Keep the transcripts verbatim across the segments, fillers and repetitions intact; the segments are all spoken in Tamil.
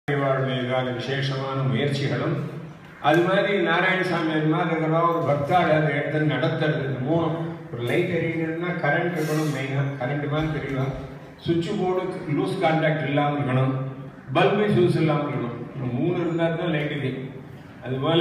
ஏதாவது விசேஷமான முயற்சிகளும் அது மாதிரி நாராயணசாமி அது மாதிரி இருக்கிறதா ஒரு பக்தாள் அதை எடுத்து நடத்துறது. இந்த மூணு ஒரு லைட் எரியணும்னா கரண்ட் இருக்கணும், மெயினாக கரண்ட் மாதிரி தெரியலாம். சுவிட்ச் போர்டு லூஸ் கான்டாக்ட் இல்லாமல் இருக்கணும், பல்பு ஃபியூஸ் இல்லாமல் இருக்கணும். இந்த மூணு இருந்தால் தான் லைட் எரியும். அதுபோல்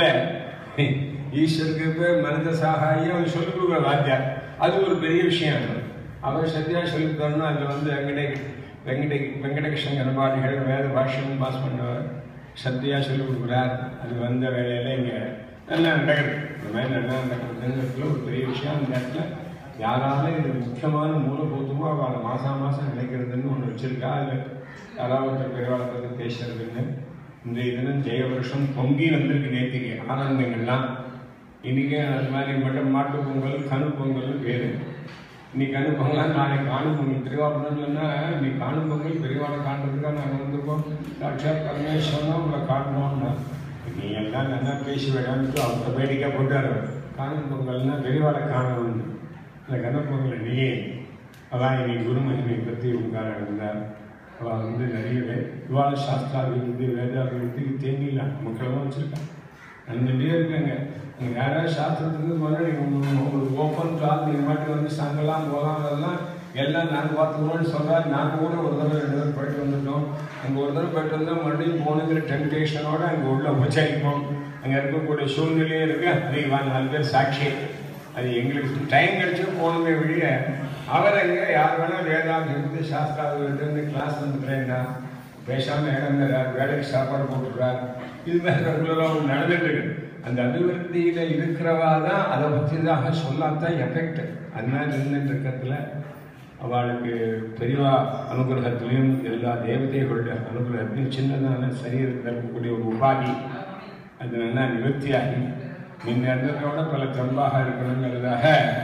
ஈஸ்வருக்கு பேர் மனித சாகாயம் அவர் சொல்லிக் கொடுக்குற வாத்தியார், அது ஒரு பெரிய விஷயம். அவர் சத்யா சொல்லித் தரணும். அதில் வந்து வெங்கடே வெங்கட வெங்கடகிருஷ்ண கணபாடிகள் வேத பாஷ்யம் பாஸ் பண்ணவர் சத்யா சொல்லிக் கொடுக்குறார். அது வந்த வேலையில் இங்கே நல்லா நடக்கிறது. இந்த மாதிரி நல்லா நடக்கிறதுங்கிறதுல ஒரு பெரிய விஷயம். அந்த இடத்துல யாராலும் இது முக்கியமான மூலபூத்தமோ அவளை மாதம் மாதம் நினைக்கிறதுன்னு ஒன்று வச்சுருக்கா. அதில் யாராவது ஒருத்தர் பெருவாளத்தை பேசுறதுன்னு இந்த தினம் ஜெய வருஷம் பொங்கி வந்திருக்கு. நேற்றுக்கு ஆனந்தங்கள்லாம் இன்றைக்கி அது மாதிரி மட்டும் மாட்டு பொங்கல் கனு பொங்கல் பேர். இன்னைக்கு கனு பொங்கலாம் நாளைக்கு காணும் பொங்கல். திருவாபுரம் சொன்னால் நீ காணும் பொங்கல் பெரியவாளை காட்டுறதுக்காக நாங்கள் வந்திருக்கோம். சாட்சாத் பரமேஸ்வரனா உங்களை காட்டணும்னா நீ எல்லாம் நல்லா பேசி வேடான்னு அவங்க வேடிக்கை போட்டார். காணும் பொங்கல்னா பெரியவாளை காணணும். இந்த கனு பொங்கல் நீயே அதான் இன்னைக்கு குருமகிமை பற்றி உங்கார இருந்தார். அவள் வந்து நிறைய இவாள சாஸ்திராபிவிருத்தி வேதாபிவிருத்திக்கு தேங்கிலாம் மக்களெல்லாம் வச்சுருக்காங்க. அந்தண்டே இருக்காங்க. நீங்கள் யாராவது சாஸ்திரத்துக்கு முதல்ல நீங்கள் உங்களுக்கு ஓப்பன் கிளாஸ் நீங்கள் மாட்டு வந்து சங்கெல்லாம் போகலாம். அதெல்லாம் எல்லாம் நாங்கள் பார்த்துக்கணும்னு சொல்கிறார். நாங்கள் கூட ஒரு தடவை ரெண்டு தடவை போயிட்டு வந்துட்டோம். அங்கே ஒரு தடவை போயிட்டு வந்தால் மறுபடியும் போகணுங்கிற டெம்டேஷனோடு அங்கே உள்ள உபச்சாரிப்போம். அங்கே இருக்கக்கூடிய சூழ்நிலையே இருக்குது. அதுக்கு வா நாலு பேர் சாட்சி. அது எங்களுக்கு டைம் கிடச்சி போகணுமே வெளியே அவர் அங்கே யார் வேணால் வேதாந்தம் இருந்து சாஸ்திராவிலிருந்து கிளாஸ் வந்துக்கிறேன்னா பேசாமல் இறங்குறார், வேலைக்கு சாப்பாடு போட்டுக்கிறார். இது மாதிரி ரெகுலராக ஒன்று நடந்துட்டு இருக்கு. அந்த அபிவிருத்தியில் இருக்கிறவா தான் அதை பற்றி தான் சொல்லாதான் எஃபெக்ட். அது மாதிரி இருந்துட்டு இருக்கிறதுல அவளுக்கு பெரியவா அனுகிரகத்திலையும் எல்லா தேவதைகளுடைய அனுகிரகத்திலையும் சின்னதான சரீரத்தில் இருக்கக்கூடிய ஒரு உபாதி அது நல்லா நிவர்த்தியாகி முன்ன இருந்ததோட பல தெம்பாக இருக்கணுங்கிறதாக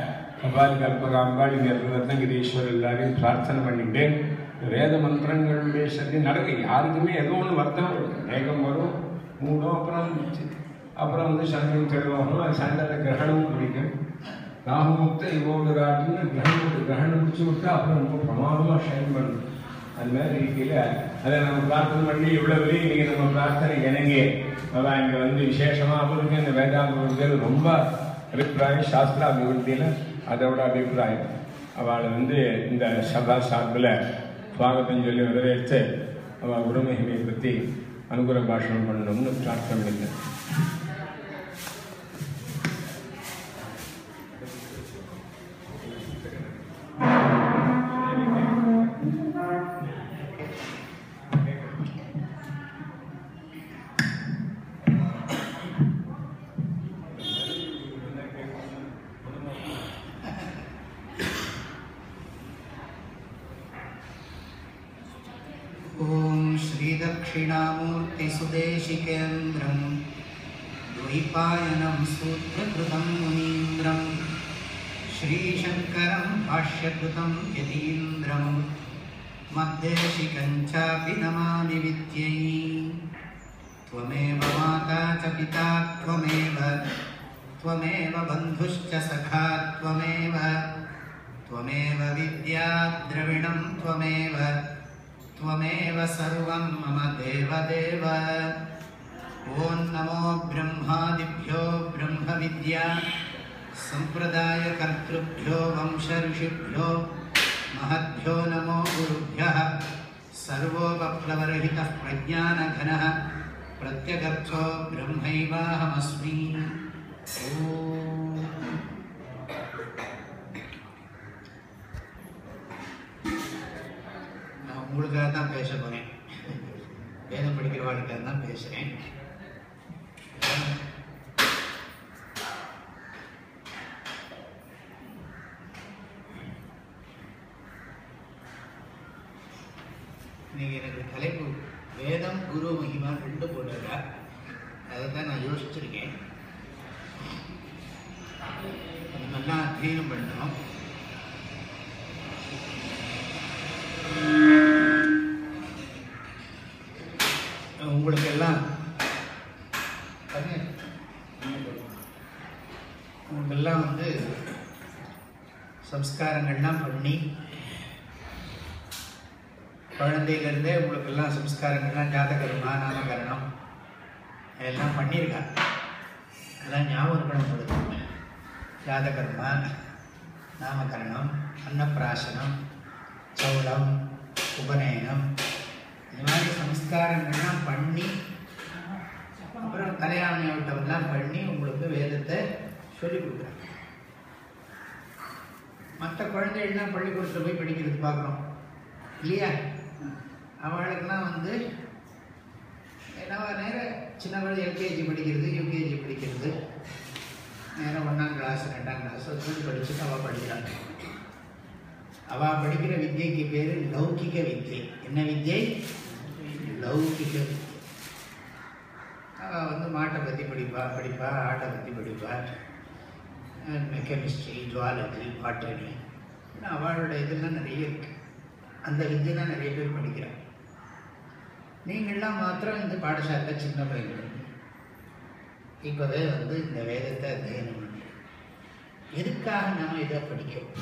கபால் கல்பகாம்பாள் இங்கே ரத்னகிரீஸ்வரர் எல்லாரையும் பிரார்த்தனை பண்ணிட்டு வேத மந்திரங்களுடைய சரி நடக்க யாருக்குமே ஏதோ ஒன்று வர்த்தம் வேகம் வரும் மூடும். அப்புறம் அப்புறம் வந்து சந்திரன் தெளிவாகும். அது சண்டை கிரகணமும் பிடிக்கும். ராகுமுக்த இவோடு ராட்டுன்னு கிரகணம் கிரகணம் பிடிச்சி விட்டா அப்புறம் ரொம்ப பிரமாதமாக ஷைன் பண்ணும். அது மாதிரி இருக்கையில் அதை நம்ம பிரார்த்தனை பண்ணி இவ்வளவு இன்றைக்கி நம்ம பிரார்த்தனை இணங்கி அதான் இங்கே வந்து விசேஷமாக அவருக்கு இந்த வேதாந்த ரொம்ப அபிப்பிராயம் சாஸ்திர அபிவிருத்தியில் அதோட அபிப்பிராயம். அவளை வந்து இந்த சபா சார்பில் சுவாகத்தம் சொல்லி வரவேற்று அவள் குருமகிமையை பற்றி அனுகிரக பாஷணம் பண்ணணும்னு பிரார்த்தனை பண்ணிட்டேன். दक्षिणामूर्ति सुदेशिकेन्द्रं द्वैपायनं सूत्रकृतं मुनीन्द्रं श्रीशंकरं भाष्यकृतं यतीन्द्रं मद्देशिकं चापि नमामि विद्यै। त्वमेव माता च पिता त्वमेव त्वमेव बन्धुश्च सखा त्वमेव त्वमेव विद्या द्रविणं त्वमेव त्वमेव सर्वं मम देवदेव। ॐ नमो ब्रह्मादिभ्यो ब्रह्मविद्या सम्प्रदायकर्तृभ्यो वंशऋषिभ्यो महद्भ्यो नमो गुरुभ्यः। सर्वोपप्लवरहितः प्रज्ञानघनः प्रत्यगर्थो ब्रह्मैवाहमस्मि। உங்களுக்காக தான் பேச போகிறேன். வேதம் படிக்கிறவாளுக்காக தான் பேசுகிறேன். இன்னைக்கு எனக்கு தலைப்பு வேதம் குரு மகிமா ரெண்டு போட்டிருக்கா. அதை தான் நான் யோசிச்சிருக்கேன். நல்லா அத்தியனம் பண்ணணும். உங்களுக்கு எல்லாம் உங்களுக்கெல்லாம் வந்து சம்ஸ்காரங்கள்லாம் பண்ணி குழந்தையிலேருந்தே உங்களுக்கெல்லாம் சம்ஸ்காரங்கள்லாம் ஜாதகர்மா நாமகரணம் எல்லாம் பண்ணியிருக்காங்க. அதெல்லாம் ஞாபகம் இருக்கணும் உங்களுக்கு. ஜாதகர்மா, நாமகரணம், அன்னப்பிராசனம், சௌலம், உபநயனம், இந்த மாதிரி சம்ஸ்காரங்கள்லாம் பண்ணி அப்புறம் கல்யாணம் பண்ணி உங்களுக்கு வேதத்தை சொல்லிக் கொடுக்குறாங்க. மற்ற குழந்தைகள்லாம் பள்ளிக்கூடத்தில் போய் படிக்கிறது பார்க்குறோம் இல்லையா? அவளுக்கெல்லாம் வந்து என்னவா நேரம் சின்ன குழந்தை எல்கேஜி படிக்கிறது, யூகேஜி படிக்கிறது, நேரம் ஒன்றாம் கிளாஸ் ரெண்டாம் கிளாஸ் அது படிச்சுட்டு அவள் படிக்கிறாங்க. அவள் படிக்கிற வித்தியைக்கு பேர் லௌகிக வித்தியை. என்ன வித்தியை? லௌகிக வித்தியை. அவள் வந்து மாட்டை பற்றி படிப்பா படிப்பா ஆட்டை பற்றி படிப்பா, கெமிஸ்ட்ரி, ஜுவாலஜி, பாட்டனி, அவளோட இதெல்லாம் நிறைய இருக்குது. அந்த வித்தியெல்லாம் நிறைய பேர் படிக்கிறாங்க. நீங்கள்லாம் மாத்திரம் இந்த பாடசாலை சின்ன பையன் இப்போவே வந்து இந்த வேதத்தை அத்தியனம் பண்ணி எதுக்காக நம்ம இதை படிக்கிறோம்?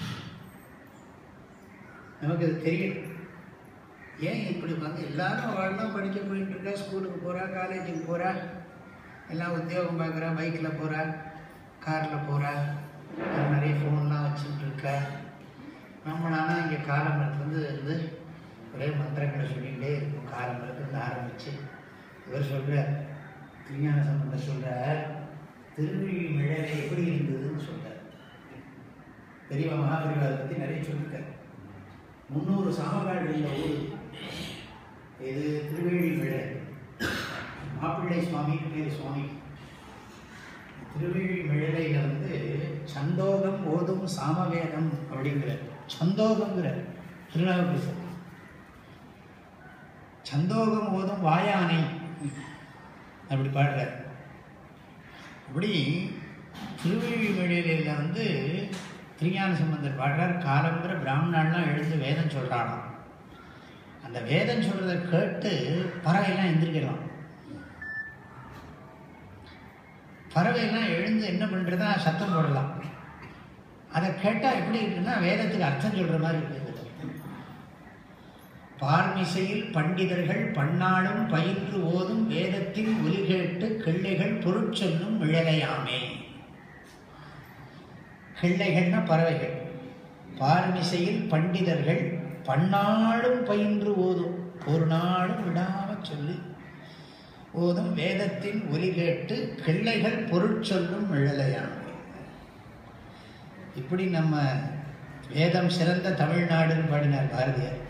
நமக்கு அது தெரியணும். ஏன் இப்படி வந்து எல்லாரும் அவள்லாம் படிக்க போயிட்டு இருக்கா, ஸ்கூலுக்கு போகிறா, காலேஜுக்கு போகிறா, எல்லாம் உத்தியோகம் பார்க்குறா, பைக்கில் போகிறா, காரில் போகிறா, நிறைய ஃபோன்லாம் வச்சுட்டு இருக்கா. நம்மளானா இங்கே காலமரத்துலேருந்து வந்து ஒரே மந்திரங்களை சொல்லிகிட்டே இருக்கும். காலமரத்துலேருந்து ஆரம்பித்து இவர் சொல்கிறார், திருஞான சம்பந்தர் சொல்கிறார், திருவிழிமிழலை எப்படி இருந்ததுன்னு சொல்கிறார். பெரியவா மகாபெரிவாரை பற்றி நிறைய சொல்லியிருக்கார். முந்நூறு சாமகாடுகளில் ஊர் இது திருவேழிமிழலை. மாப்பிள்ளை சுவாமிக்கு பேர் சுவாமி. திருவேழிமிழலையில் வந்து சந்தோகம் ஓதும் சாமவேதம் அப்படிங்கிற சந்தோகங்கிற திருநாவுக்கரசர் சந்தோகம் ஓதும் வாயானை அப்படி பாடுறார். அப்படி திருவேழிமிழலையில் வந்து திருஞான சம்பந்தர் பாடுறார். காலம்புற பிராமணாலாம் எழுந்து வேதம் சொல்கிறானாம். அந்த வேதம் சொல்கிறத கேட்டு பறவையெல்லாம் எந்திரிக்கலாம். பறவையெல்லாம் எழுந்து என்ன பண்ணுறதா சத்தம் போடலாம். அதை கேட்டால் எப்படி இருக்குன்னா வேதத்துக்கு அர்த்தம் சொல்கிற மாதிரி இருக்குது. பார்மிசையில் பண்டிதர்கள் பன்னாளும் பயின்று ஓதும் வேதத்தின் ஒலி கேட்டு கிள்ளைகள் பொருட்சொல்லும் மிழலையாமே. கிள்ளைகள்னா பறவைகள். பார்மிசையில் பண்டிதர்கள் பன்னாளும் பயின்று ஓதும், ஒரு நாளும் விடாமல் சொல்லி ஓதும் வேதத்தின் ஒலி கேட்டு கிள்ளைகள் பொருட்சொல்லும் மிழலையாமே. இப்படி நம்ம வேதம் சிறந்த தமிழ்நாடுன்னு பாடினார் பாரதியார்.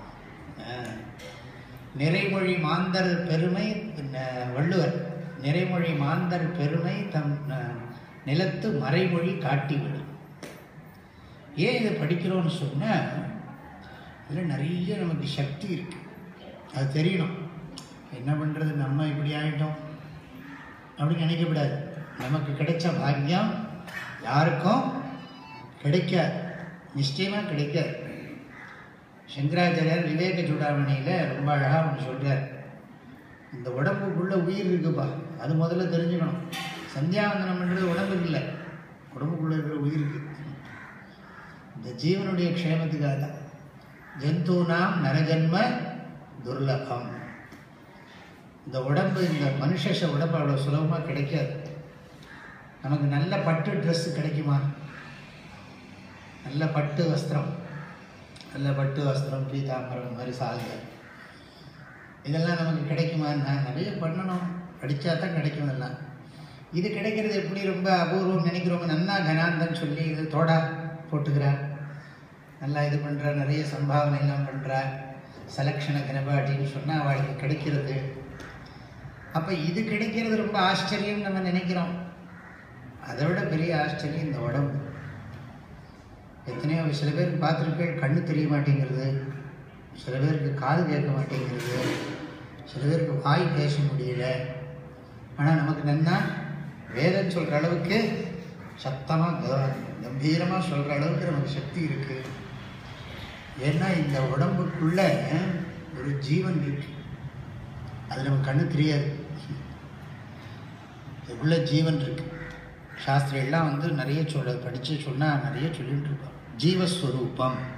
நிறைமொழி மாந்தர் பெருமை வள்ளுவர். நிறைமொழி மாந்தர் பெருமை தம் நிலத்து மறைமொழி காட்டிவிடும். ஏன் இதை படிக்கிறோன்னு சொன்னால் இதில் நிறைய நமக்கு சக்தி இருக்குது. அது தெரியணும். என்ன பண்ணுறது, நம்ம இப்படி ஆகிட்டோம் அப்படின்னு நினைக்கக்கூடாது. நமக்கு கிடைச்ச பாக்கியம் யாருக்கும் கிடைக்காது, நிச்சயமாக கிடைக்காது. சங்கராச்சாரியார் விவேக சூடாமணியில் ரொம்ப அழகாக ஒன்று சொல்கிறார். இந்த உடம்புக்குள்ளே உயிர் இருக்குப்பா, அது முதல்ல தெரிஞ்சுக்கணும். சந்தியாவந்தனம் பண்ணுறது உடம்புக்கு இல்லை, உடம்புக்குள்ளே இருக்கிற உயிருக்கு. இந்த ஜீவனுடைய க்ஷேமத்துக்காக தான். ஜந்தூனாம் நரஜன்ம துர்லபம். இந்த உடம்பு, இந்த மனுஷ உடம்பு அவ்வளோ சுலபமாக கிடைக்காது. நமக்கு நல்ல பட்டு ட்ரெஸ்ஸு கிடைக்குமா? நல்ல பட்டு வஸ்திரம், நல்ல பட்டு வஸ்திரம், பீதாம்பரம் மாதிரி சால்வை, இதெல்லாம் நமக்கு கிடைக்குமான்னா நிறைய பண்ணணும், படித்தா தான் கிடைக்கும். எல்லாம் இது கிடைக்கிறது எப்படி ரொம்ப அபூர்வம் நினைக்கிறவங்க. நன்னா கனாந்தன்னு சொல்லி இது தோடா போட்டுக்கிறா, நல்லா இது பண்ணுறா, நிறைய சம்பாவனை எல்லாம் பண்ணுறா, செலக்ஷனை கனபாட்டின்னு சொன்னால் அவளுக்கு கிடைக்கிறது. அப்போ இது கிடைக்கிறது ரொம்ப ஆச்சரியம் நம்ம நினைக்கிறோம். அதை விட பெரிய ஆச்சரியம் இந்த உடம்பு. எத்தனையோ சில பேருக்கு பார்த்துருக்கேன், கண்ணு தெரிய மாட்டேங்கிறது, சில பேருக்கு காது கேட்க மாட்டேங்கிறது, சில பேருக்கு வாய் பேச முடியல. ஆனால் நமக்கு நன்னா வேதம் சொல்கிற அளவுக்கு சத்தமாக கம்பீரமாக சொல்கிற அளவுக்கு நமக்கு சக்தி இருக்குது. ஏன்னா இந்த உடம்புக்குள்ள ஒரு ஜீவன் இருக்கு, அது நமக்கு கண்ணு தெரியாது. இதுக்குள்ள ஜீவன் இருக்கு. சாஸ்திரம் எல்லாம் வந்து நிறைய சொல்ல படித்து சொன்னால் நிறைய சொல்லிட்டு இருக்கோம். ஜீவஸ்வரூபம்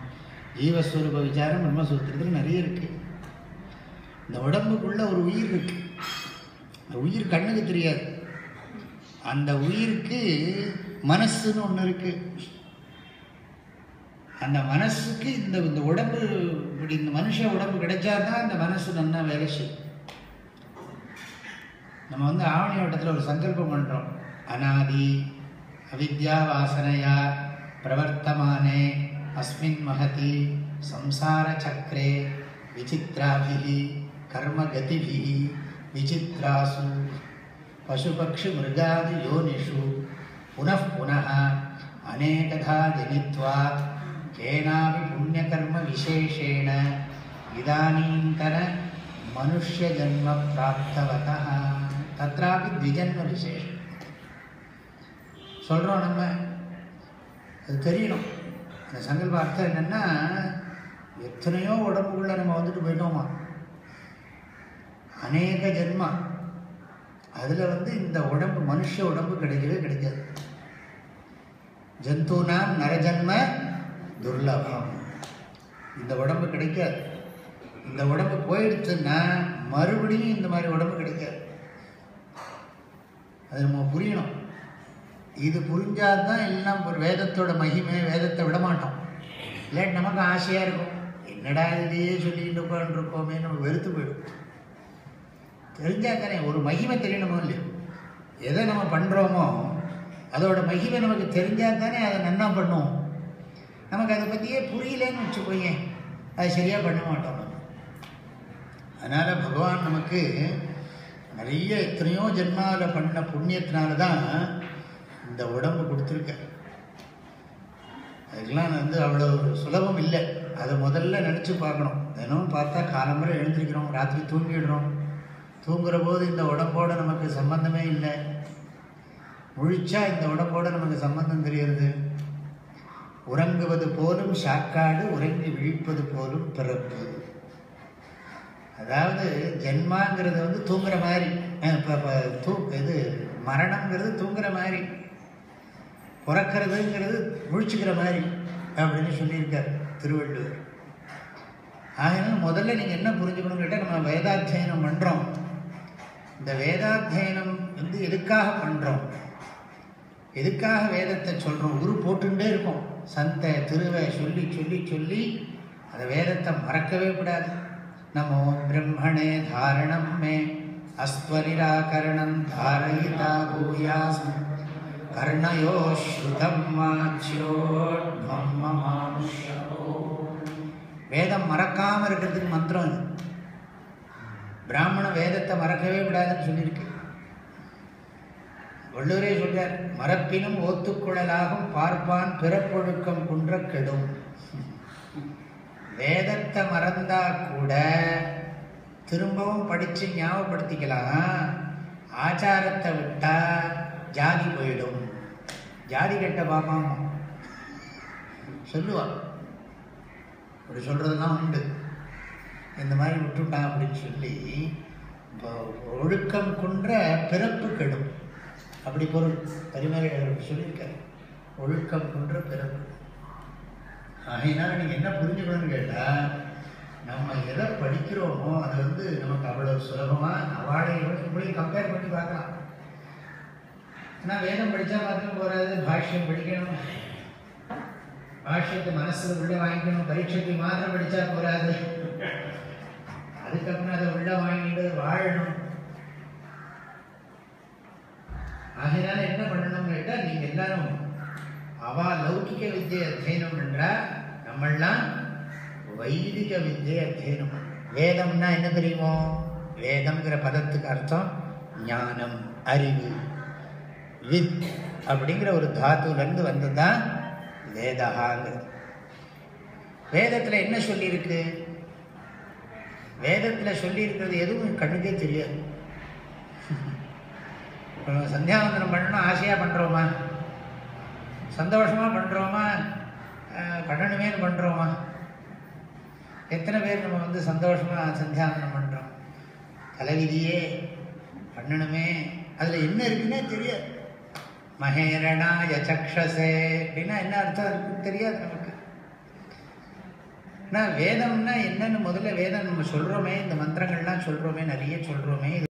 ஜீவஸ்வரூப விசாரம் பிரம்மசூத்திரத்தில் நிறைய இருக்குது. இந்த உடம்புக்குள்ள ஒரு உயிர் இருக்கு. அந்த உயிர் கண்ணுக்கு தெரியாது. அந்த உயிருக்கு மனசுன்னு ஒன்று இருக்கு. அந்த மனசுக்கு இந்த இந்த உடம்பு இப்படி இந்த மனுஷ உடம்பு கிடைச்சாதான் அந்த மனசு நல்லா வேலை செய்யும். நம்ம வந்து ஆவணி வட்டத்தில் ஒரு சங்கல்பம் பண்ணுறோம். அநாதி அவித்யா வாசனையா பிரவர்த்தமானே அஸ்மின் மகதி சம்சார சக்கரே விசித்ராபிஹி கர்ம கதிபிஹி விசித்ராசு பசுபக்ஷி மிருகாதி யோனிஷு புனః புனः அநேகதா ஜனித்வா கேனாபி புண்ணியகர்ம விசேஷேண இதானீந்தன மனுஷ்ய ஜன்ம பிராப்தவதः தத்ராபி த்விஜன்ம விசேஷம் சொல்கிறோம். நம்ம அது தெரியணும். அந்த சங்கல்ப அர்த்தம் என்னென்னா, எத்தனையோ உடம்புக்குள்ளே நம்ம வந்துட்டு போயிட்டோமா, அநேக ஜென்மா. அதில் வந்து இந்த உடம்பு மனுஷ உடம்பு கிடைக்கவே கிடைக்காது. ஜந்தூனாம் நரஜன்ம துர்லபம். இந்த உடம்பு கிடைக்காது. இந்த உடம்பு போயிடுச்சுன்னா மறுபடியும் இந்த மாதிரி உடம்பு கிடைக்காது. அது நம்ம புரியணும். இது புரிஞ்சாதான் எல்லாம் ஒரு வேதத்தோட மகிமை. வேதத்தை விட மாட்டோம். இல்லாட்டி நமக்கு ஆசையாக இருக்கும், என்னடா இதையே சொல்லிக்கிட்டு உட்காந்துருக்கோமே, நமக்கு வெறுத்து போயிடும். தெரிஞ்சாத்தானே ஒரு மகிமை தெரியணுமோ இல்லையோ. எதை நம்ம பண்ணுறோமோ அதோட மகிமை நமக்கு தெரிஞ்சால் தானே அதை நன்னா பண்ணுவோம். நமக்கு அதை பற்றியே புரியலன்னு வச்சுக்கோங்க, அதை சரியாக பண்ண மாட்டோம். அதனால் பகவான் நமக்கு நிறைய எத்தனையோ ஜென்மாவில் பண்ண புண்ணியத்தினால தான் இந்த உடம்பு கொடுத்துருக்க. அதுக்கெல்லாம் வந்து அவ்வளோ சுலபம் இல்லை. அதை முதல்ல நினச்சி பார்க்கணும். தினமும் பார்த்தா காலம்பரை எழுந்திருக்கிறோம், ராத்திரி தூங்கிடுறோம். தூங்குற போது இந்த உடம்போடு நமக்கு சம்பந்தமே இல்லை. முழிச்சா இந்த உடம்போடு நமக்கு சம்பந்தம் தெரியுது. உறங்குவது போலும் சாக்காடு, உறங்கி விழிப்பது போலும் பிறப்பு. அதாவது ஜென்மாங்கிறது வந்து தூங்குற மாதிரி, தூ இது மரணங்கிறது தூங்குற மாதிரி, பிறக்கிறதுங்கிறது முழிச்சுக்கிற மாதிரி அப்படின்னு சொல்லியிருக்கார் திருவள்ளுவர். ஆகினாலும் முதல்ல நீங்கள் என்ன புரிஞ்சுக்கணும்னு கேட்டால், நம்ம வேதாத்தியனம் பண்ணுறோம். இந்த வேதாத்தியனம் வந்து எதுக்காக பண்ணுறோம், எதுக்காக வேதத்தை சொல்கிறோம்? குரு போட்டுட்டே இருக்கும். சந்தை திருவை சொல்லி சொல்லி சொல்லி அந்த வேதத்தை மறக்கவே கூடாது. நமோ பிரம்மணே தாரணம் மே அஸ்வரிராகரணம் தாரயிதா பூயாசம் கர்ணயோ ஸ்ருதம் வாச்யோத்வம் மமானுஷ்யோ. வேதம் மறக்காமல் இருக்கிறதுக்கு மந்திரம் அது. பிராமண வேதத்தை மறக்கவே விடாதுன்னு சொல்லியிருக்கு. வள்ளுவரே சொல்றார், மறப்பினும் ஓத்துக்குழலாகும் பார்ப்பான் பிறப்பொழுக்கம் குன்ற கெடும். வேதத்தை மறந்தா கூட திரும்பவும் படித்து ஞாபகப்படுத்திக்கலாம். ஆச்சாரத்தை விட்டா ஜாதி போயிடும். ஜாதி கெட்ட பாப்பாமா சொல்லுவான். அப்படி சொல்கிறதுலாம் உண்டு. இந்த மாதிரி விட்டுட்டான் அப்படின்னு சொல்லி ஒழுக்கம் குன்ற பிறப்பு கெடும். அப்படி பொருள் பரிமாறி சொல்லியிருக்காரு. ஒழுக்கம் குன்ற பிறப்பு. ஆகையினால நீங்கள் என்ன புரிஞ்சுக்கணும்னு கேட்டால், நம்ம எதை படிக்கிறோமோ அது வந்து நமக்கு அவ்வளோ சுலபமாக அவாடையோட இப்படி கம்பேர் பண்ணி பார்க்கலாம். ஆனால் வேதம் படித்தா மாத்திரம் போகாது, பாஷ்யம் படிக்கணும். பாஷ்யத்தை மனசில் உள்ளே வாங்கிக்கணும். பரீட்சைக்கு மாத்திரம் படித்தா போகாது, அதுக்கப்புறம் அதை உள்ளே வாங்கிட்டு வாழணும். ஆகையினால என்ன பண்ணணும்னு கேட்டால், நீங்கள் எல்லாரும் அவா லௌகிக வித்தியை அத்தியனம் பண்ணுறா, நம்மளாம் வைதிக வித்தியை அத்தியனம். வேதம்னா என்ன தெரியுமோ? வேதம்ங்கிற பதத்துக்கு அர்த்தம் ஞானம், அறிவு. வித் அப்படிங்கிற ஒரு தாத்துலேருந்து வந்தது தான் வேதகாங்கிறது. வேதத்தில் என்ன சொல்லியிருக்கு? வேதத்தில் சொல்லியிருக்கிறது எதுவும் கண்ணுக்கே தெரியாது. சந்தியாவந்தனம் பண்ணணும் ஆசையாக பண்ணுறோமா? சந்தோஷமாக பண்ணுறோமா? பண்ணணுமேனு பண்ணுறோமா? எத்தனை பேர் நம்ம வந்து சந்தோஷமாக சந்தியாவந்தனம் பண்ணுறோம்? தலைவிதியே பண்ணணுமே, அதில் என்ன இருக்குன்னே தெரியாது. மகேரணாய சக்ஷசே அப்படின்னா என்ன அர்த்தம் இருக்குன்னு தெரியாது நமக்கு. ஆனால் வேதம்னா என்னன்னு முதல்ல வேதம் நம்ம சொல்கிறோமே, இந்த மந்திரங்கள்லாம் சொல்கிறோமே, நிறைய சொல்கிறோமே.